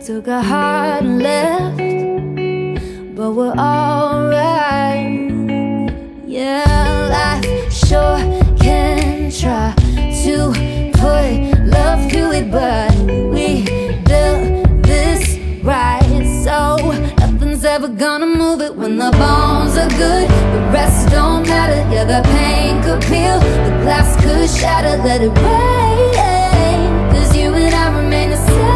took a hard left, but we're alright. Yeah, life sure can try to put love to it, but we built this right, so nothing's ever gonna move it. When the bones are good, the rest don't matter. Yeah, the pain could peel, the glass could shatter. Let it rain, 'cause you and I remain the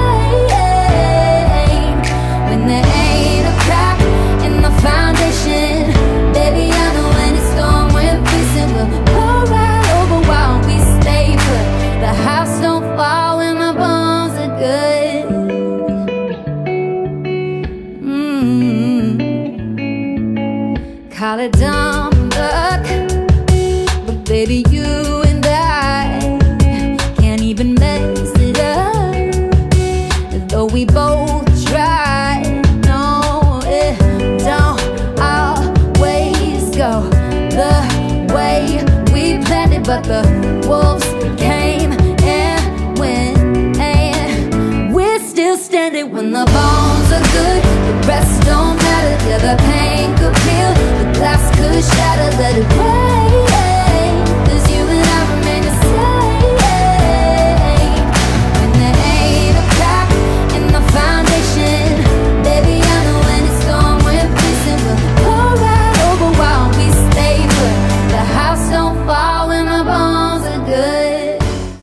same. When there ain't a crack in the foundation, baby, I know any storm we're facing will go right over while we stay put. The house don't fall when the bones are good. Call it dumb luck, but baby, you and I can't even mess it up. Though we both try, no, it don't always go the way we planned it. But the wolves came and went, and we're still standing. When the bones are good, the rest don't matter. Yeah, the pain could peel, the glass could shatter. Let it rain,